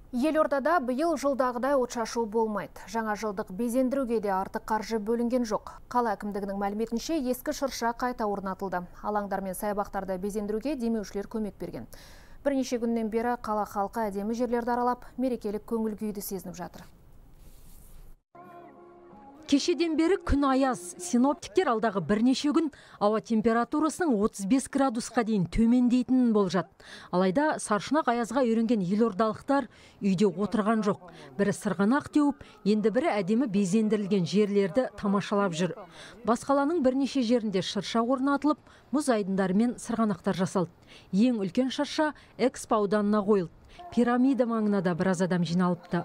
Елордада биыл жылдағыдай отшашу болмайды. Жаңа жылдық безендіруге де артық қаржы бөлінген жоқ. Қала әкімдігінің мәліметінше ескі шырша қайта орнатылды. Алаңдар мен саябақтарды безендіруге демеушілер көмек берген. Бірнеше күннен бері қала халқы әдемі жерлерді аралап, мерекелік көңіл күйді сезініп жатыр. Кешеден бері күн аяз. Синоптиктер алдағы бірнеше күн ауа температурасының 35 градусқа дейін төмендейтінін болжады. Алайда саршұнақ аязға үйренген елордалықтар үйде отырған жоқ. Бірі сырғанақ теуіп, енді бірі әдемі безендірілген жерлерді тамашалап жүр. Бас қаланың бірнеше жерінде шырша орнатылып, мұз айдындары мен сырғанақтар жасалды. Ең үлкен шырша Экспо ауданына қойылды. Пирамида маңына да біраз адам жиналыпты.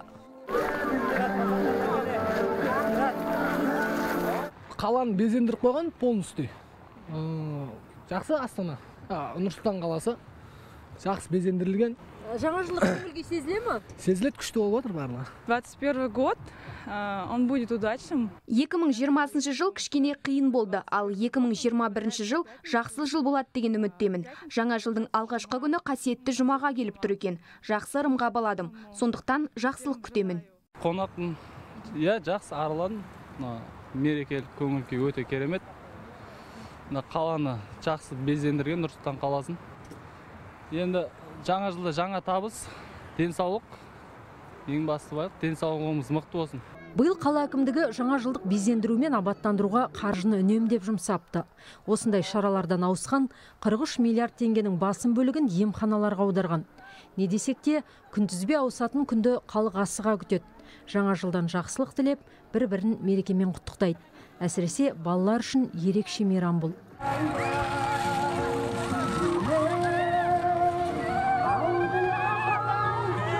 Қаланы безендіріп қойған полностью. Жақсы Астана, Нұр-Сұлтан қаласы. Жақсы безендірілген. Жаңа жылдық көңіл-күй сезіле ме? Сезіледі, күшті болып отыр барлығы. 21 год, он будет удачным. 2020 жыл кішкене қиын болды, ал 2021 жыл жақсы жыл болады деген үміттемін. Жаңа жылдың алғашқы күні қасиетті жұмаға келіп тұр екен. Жақсы ырымға баладым, сондықтан жақсылық күтемін. Қонақтың, жақсы араладым. Мерекелік көңіл-күй өте керемет. Қаланы жақсы безендірген Нұр-Сұлтан қаласын. Енді жаңа жылда жаңа табыс, денсаулық. Ең басты байлық, денсаулығымыз мықты болсын. Биыл қала әкімдігі жаңа жылдық безендіру мен абаттандыруға қаржыны үнемдеп жұмсапты. Осындай шаралардан ауысқан 43 миллиард теңгенің басым бөлігін емханаларға аударған. Не десек те, күнтізбе ауысатын күнді халық асыға күтеді. Жаңа жылдан жақсылық тілеп, бір-бірін мерекемен құттықтайды. Әсіресе балалар үшін ерекше мейрам бұл.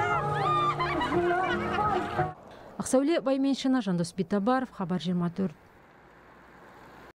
Ақсәуле Байменшина, Жандос Битабаров, Хабар 24.